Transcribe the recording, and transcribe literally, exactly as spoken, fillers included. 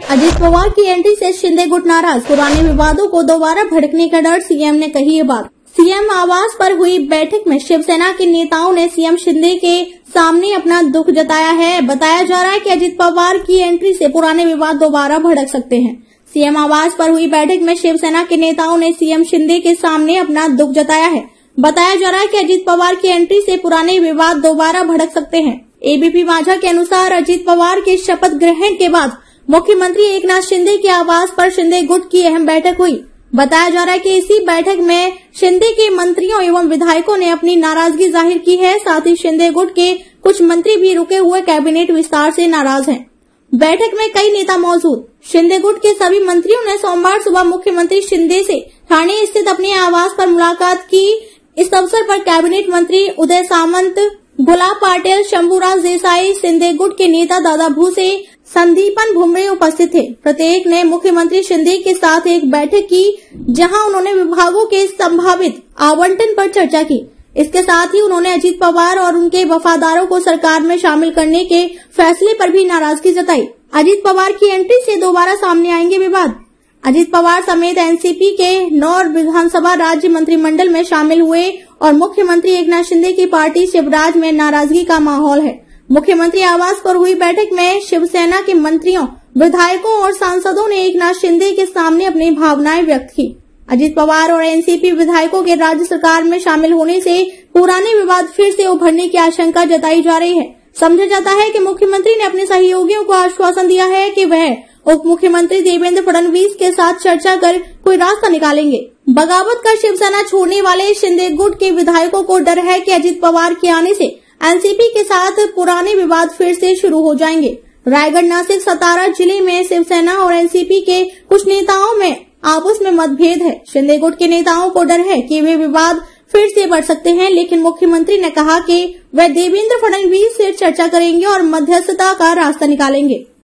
अजित पवार की एंट्री से शिंदे गुट नाराज, पुराने विवादों को दोबारा भड़कने का डर, सीएम ने कही ये बात। सीएम आवास पर हुई बैठक में शिवसेना के नेताओं ने सीएम शिंदे के सामने अपना दुख जताया है। बताया जा रहा है कि अजित पवार की एंट्री से पुराने विवाद दोबारा भड़क सकते हैं। सीएम आवास पर हुई बैठक में शिवसेना के नेताओं ने सीएम शिंदे के सामने अपना दुख जताया है। बताया जा रहा है कि अजित पवार की एंट्री से पुराने विवाद दोबारा भड़क सकते हैं। एबीपी माझा के अनुसार अजित पवार के शपथ ग्रहण के बाद मुख्यमंत्री एकनाथ शिंदे के आवास पर शिंदे गुट की अहम बैठक हुई। बताया जा रहा है कि इसी बैठक में शिंदे के मंत्रियों एवं विधायकों ने अपनी नाराजगी जाहिर की है। साथ ही शिंदे गुट के कुछ मंत्री भी रुके हुए कैबिनेट विस्तार से नाराज हैं। बैठक में कई नेता मौजूद। शिंदे गुट के सभी मंत्रियों ने सोमवार सुबह मुख्यमंत्री शिंदे से ठाणे स्थित अपने आवास पर मुलाकात की। इस अवसर पर कैबिनेट मंत्री उदय सामंत, गुलाब पाटिल, शंभूराज देसाई, शिंदे गुट के नेता दादा भूसे, संदीपन भुमरे उपस्थित थे। प्रत्येक ने मुख्यमंत्री शिंदे के साथ एक बैठक की, जहां उन्होंने विभागों के संभावित आवंटन पर चर्चा की। इसके साथ ही उन्होंने अजित पवार और उनके वफादारों को सरकार में शामिल करने के फैसले पर भी नाराजगी जताई। अजित पवार की एंट्री से दोबारा सामने आएंगे विवाद। अजित पवार समेत एनसीपी के नौ विधानसभा राज्य मंत्रिमंडल में शामिल हुए और मुख्यमंत्री एकनाथ शिंदे की पार्टी शिवराज में नाराजगी का माहौल है। मुख्यमंत्री आवास पर हुई बैठक में शिवसेना के मंत्रियों, विधायकों और सांसदों ने एकनाथ शिंदे के सामने अपनी भावनाएं व्यक्त की। अजित पवार और एनसीपी विधायकों के राज्य सरकार में शामिल होने से पुराने विवाद फिर से उभरने की आशंका जताई जा रही है। समझा जाता है कि मुख्यमंत्री ने अपने सहयोगियों को आश्वासन दिया है कि वह उप मुख्यमंत्री देवेंद्र फडणवीस के साथ चर्चा कर कोई रास्ता निकालेंगे। बगावत कर शिवसेना छोड़ने वाले शिंदे गुट के विधायकों को डर है कि अजित पवार के आने से एनसीपी के साथ पुराने विवाद फिर से शुरू हो जाएंगे। रायगढ़, नासिक, सतारा जिले में शिवसेना और एनसीपी के कुछ नेताओं में आपस में मतभेद है। शिंदे गुट के नेताओं को डर है कि वे विवाद फिर से बढ़ सकते हैं, लेकिन मुख्यमंत्री ने कहा कि वे देवेंद्र फडणवीस से चर्चा करेंगे और मध्यस्थता का रास्ता निकालेंगे।